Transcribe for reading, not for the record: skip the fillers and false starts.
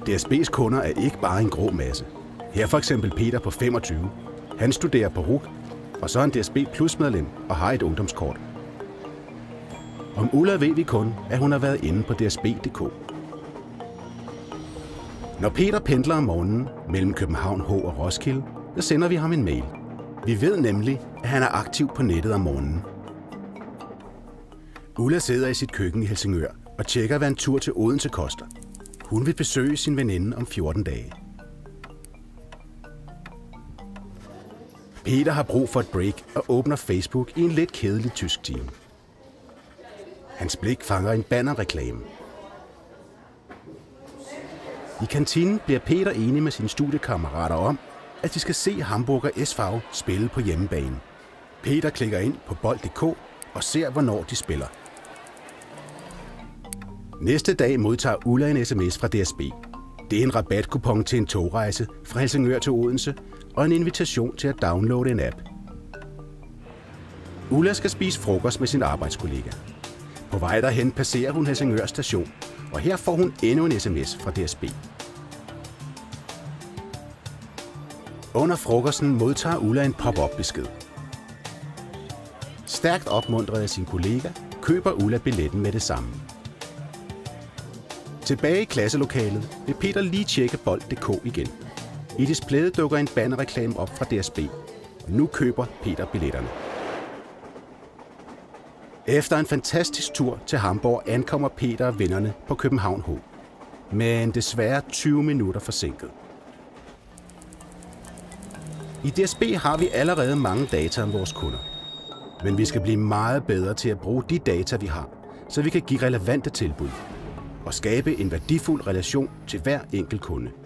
DSB's kunder er ikke bare en grå masse. Her for eksempel Peter på 25. Han studerer på RUC, og så er han DSB Plus-medlem og har et ungdomskort. Om Ulla ved vi kun, at hun har været inde på dsb.dk. Når Peter pendler om morgenen mellem København H og Roskilde, så sender vi ham en mail. Vi ved nemlig, at han er aktiv på nettet om morgenen. Ulla sidder i sit køkken i Helsingør og tjekker, hvad en tur til Odense koster. Hun vil besøge sin veninde om 14 dage. Peter har brug for et break og åbner Facebook i en lidt kedelig tysk time. Hans blik fanger en bannerreklame. I kantinen bliver Peter enig med sine studiekammerater om, at de skal se Hamburger SV spille på hjemmebane. Peter klikker ind på bold.dk og ser, hvornår de spiller. Næste dag modtager Ulla en sms fra DSB. Det er en rabatkupon til en togrejse fra Helsingør til Odense og en invitation til at downloade en app. Ulla skal spise frokost med sin arbejdskollega. På vej derhen passerer hun Helsingør station, og her får hun endnu en sms fra DSB. Under frokosten modtager Ulla en pop-up-besked. Stærkt opmuntret af sin kollega, køber Ulla billetten med det samme. Tilbage i klasselokalet vil Peter lige tjekke bold.dk igen. I displayet dukker en bannerreklame op fra DSB. Nu køber Peter billetterne. Efter en fantastisk tur til Hamburg ankommer Peter og vennerne på København H. Men desværre 20 minutter forsinket. I DSB har vi allerede mange data om vores kunder. Men vi skal blive meget bedre til at bruge de data, vi har, så vi kan give relevante tilbud og skabe en værdifuld relation til hver enkelt kunde.